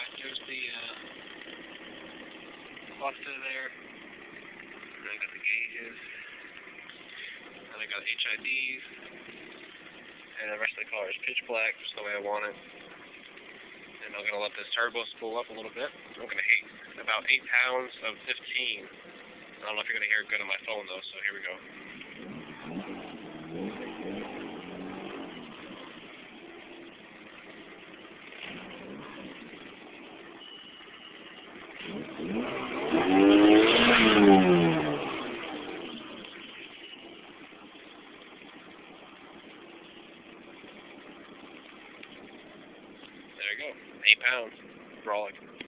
There's the cluster there. And I got the gauges. And I got HIDs. And the rest of the color is pitch black, just the way I want it. And I'm going to let this turbo spool up a little bit. I'm going to hit about 8 pounds of 15. I don't know if you're going to hear it good on my phone though, so here we go. There you go, 8 pounds, brawling.